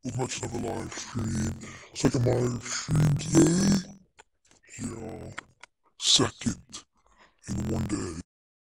with much of a live stream. Second live stream today. Yeah. Second in one day.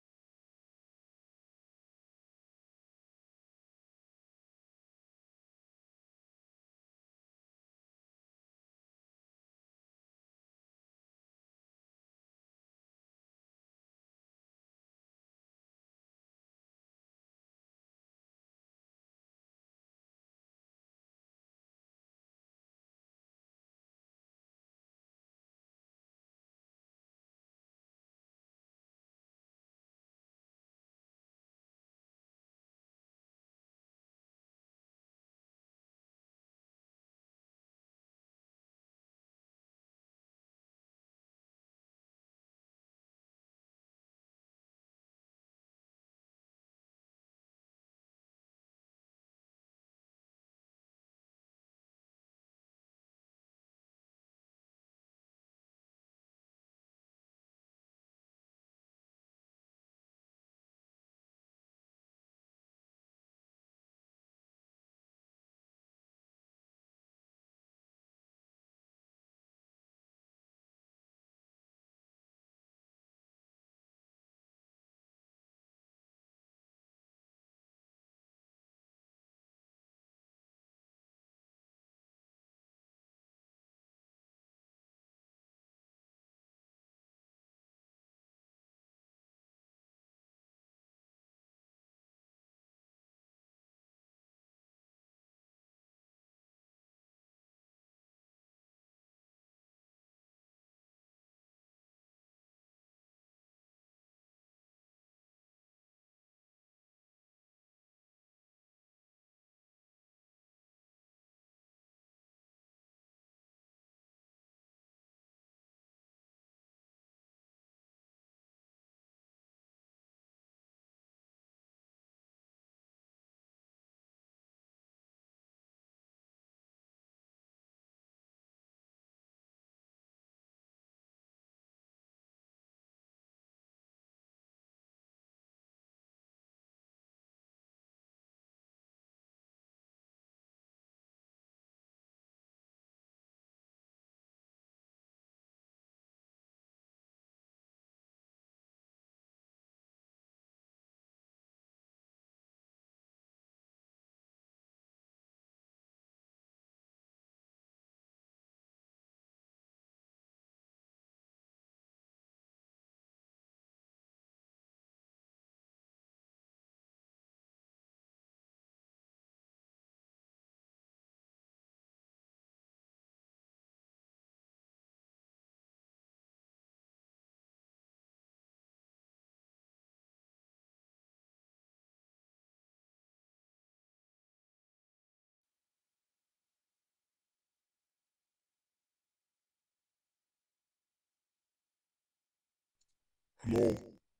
Hello.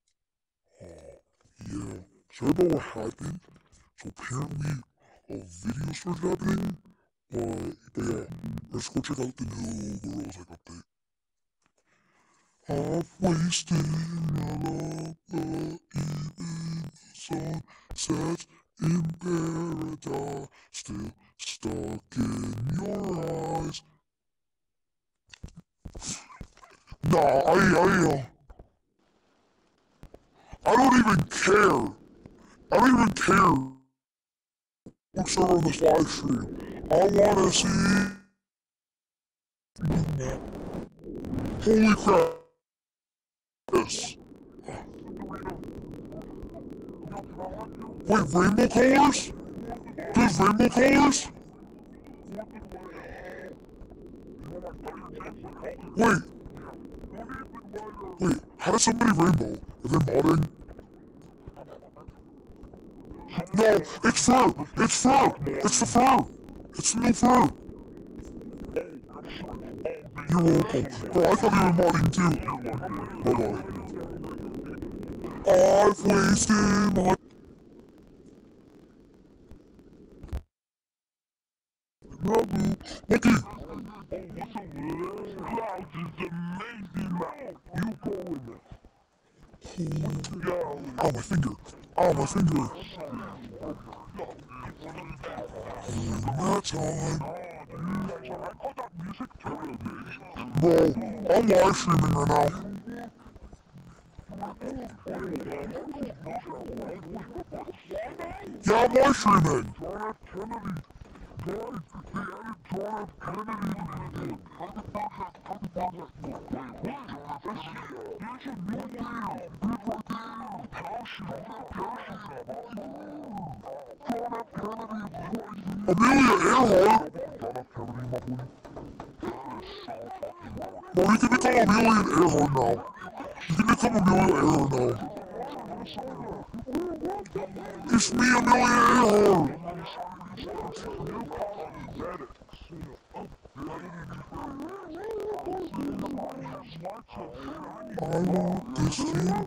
Yeah. Sorry about what happened. So apparently a video started happening. But yeah, let's go check out the new Rose update. I've wasted my love, but even the sun sets in paradise, still stuck in your eyes. I don't even care. I don't even care what's on this live stream. I wanna see. Holy crap! Yes. Wait, rainbow colors? There's rainbow colors? Wait, wait. How does somebody rainbow? Are they modding? No, it's fur! It's fur! It's the fur! It's new fur! You're welcome. Bro, I thought you were modding too. Bye-bye. I've wasted my... Nabu. Okay. Ow, my finger. Ow, my finger. That's on. Bro, I'm live streaming right now. Yeah, I'm live streaming. Amelia Earhart? Bro, you can become Amelia Earhart now. You can become Amelia Earhart now. It's me, Amelia Earhart. I want this thing.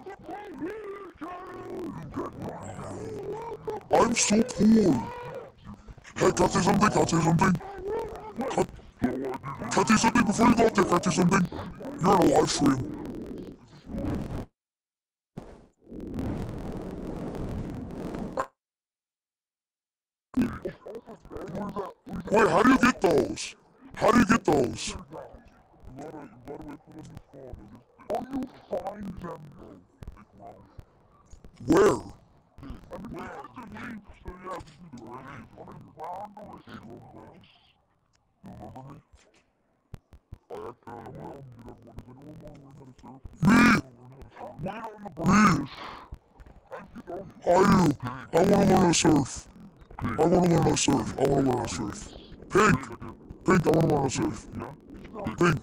I'm so poor. Hey, can I say something? Can I say something? Can I say something before you go out there? Can I say something? You're on a live stream. Wait, how do you get those? How do you get those? Where? Me! Me! Are you? I wanna learn how to surf. I wanna learn how to surf. I wanna learn how to surf. Pink! Pink, I wanna learn how to surf. Pink!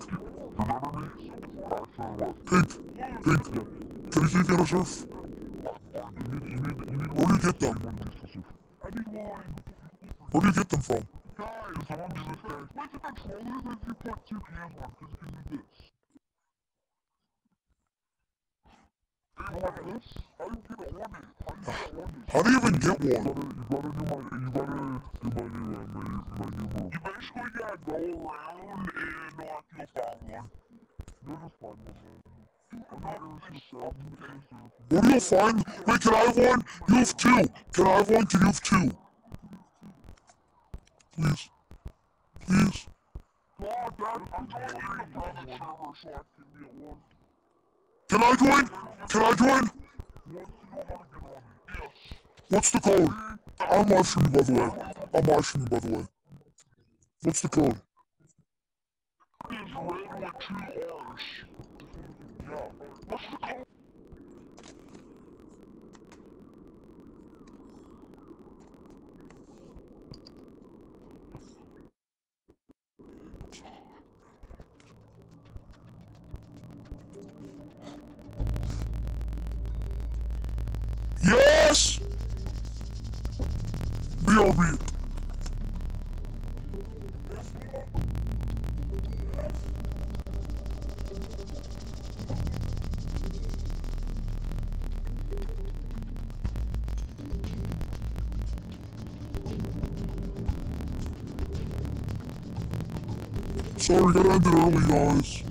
Pink! Pink! Can you teach me how to surf? Where do you get them? Where do you get them from? How do you even get one? What do you find? Wait, can I have one? You have two. Can I have one? Can you have two? Please. Please. Can I join? Can I join? What's the code? I'm live streaming, by the way. I'm live streaming, by the way. What's the code? Yes! BRB. Sorry, gotta end it early, guys.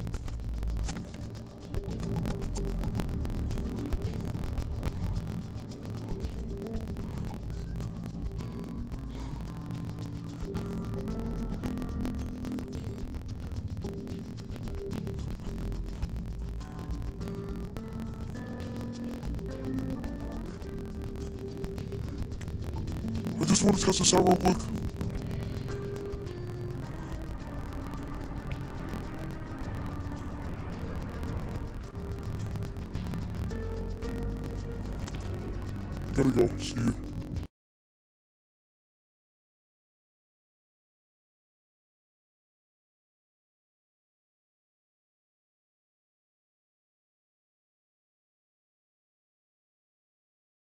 I just want to test this out real quick. Gotta go. See you.